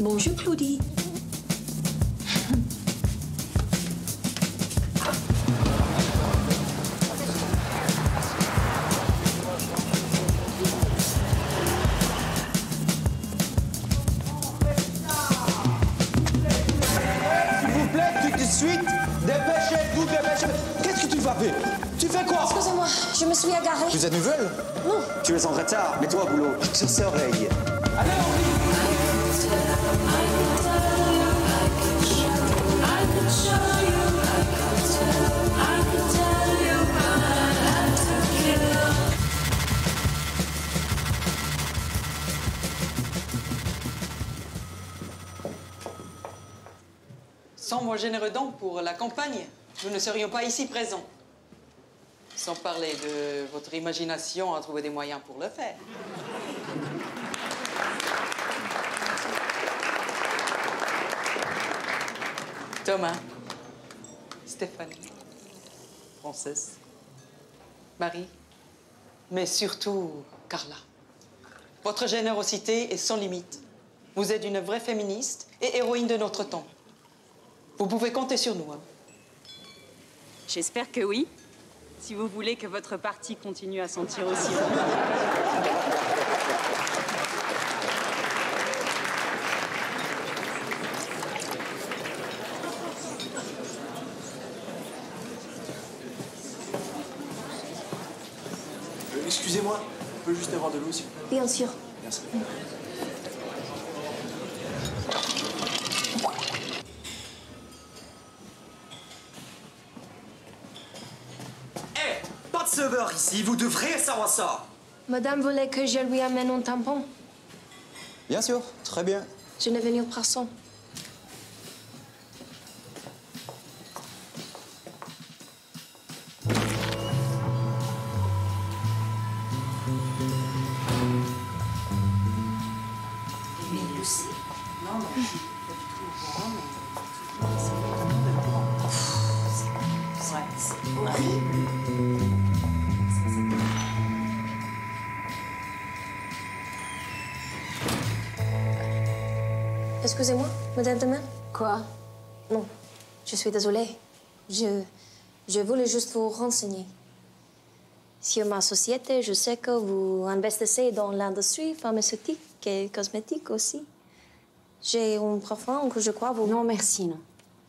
Bonjour, Claudie. S'il vous plaît, tout de suite, dépêchez-vous, dépêchez-vous. Qu'est-ce que tu vas faire? Tu fais quoi? Excusez-moi, je me suis égarée. Vous êtes nouvelle? Non. Tu es en retard, mets-toi au boulot. Sur ses oreilles. Allez, Sans vos généreux dons pour la campagne, nous ne serions pas ici présents. Sans parler de votre imagination à trouver des moyens pour le faire. Thomas, Stéphanie, Frances, Marie, mais surtout Carla. Votre générosité est sans limite. Vous êtes une vraie féministe et héroïne de notre temps. Vous pouvez compter sur nous. Hein. J'espère que oui, si vous voulez que votre parti continue à sentir aussi bon. Excusez-moi, on peut juste avoir de l'eau, s'il vous plaît? Bien sûr. Merci. pas de serveur ici, vous devriez savoir ça. Madame voulait que je lui amène un tampon. Bien sûr, très bien. Je n'ai venu personne. Mais il le sait. Non, mais je suis pas du tout au courant, mais c'est vraiment de courant. C'est horrible. Excusez-moi, Madame Demain. Quoi? Non, je suis désolée. Je voulais juste vous renseigner. Sur ma société, je sais que vous investissez dans l'industrie pharmaceutique et cosmétique aussi. J'ai un parfum que je crois vous... Non, merci, non.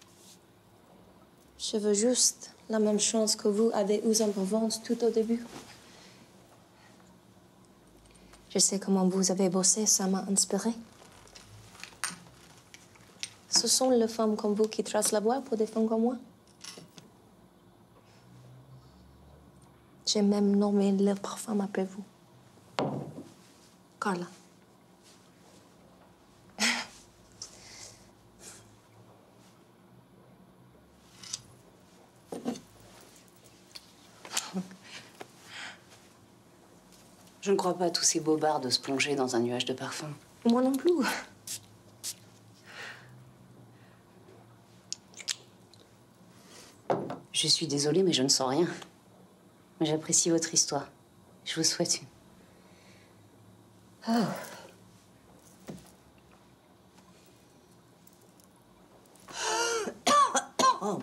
Je veux juste la même chance que vous avez eu en Provence tout au début. Je sais comment vous avez bossé, ça m'a inspiré. Ce sont les femmes comme vous qui tracent la voie pour des femmes comme moi. J'ai même nommé le parfum après vous. Carla. Je ne crois pas à tous ces bobards de se plonger dans un nuage de parfum. Moi non plus. Je suis désolée, mais je ne sens rien. Mais j'apprécie votre histoire. Je vous souhaite une... Oh. Oh.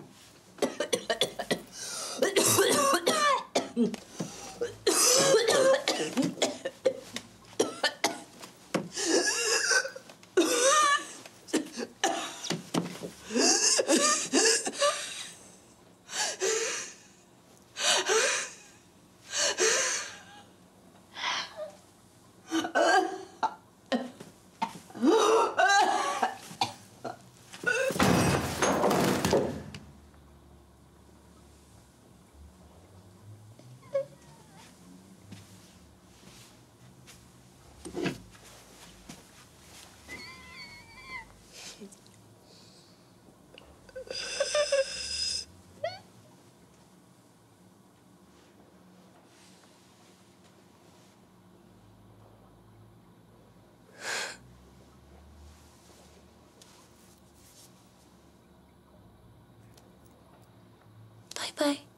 Bye bye.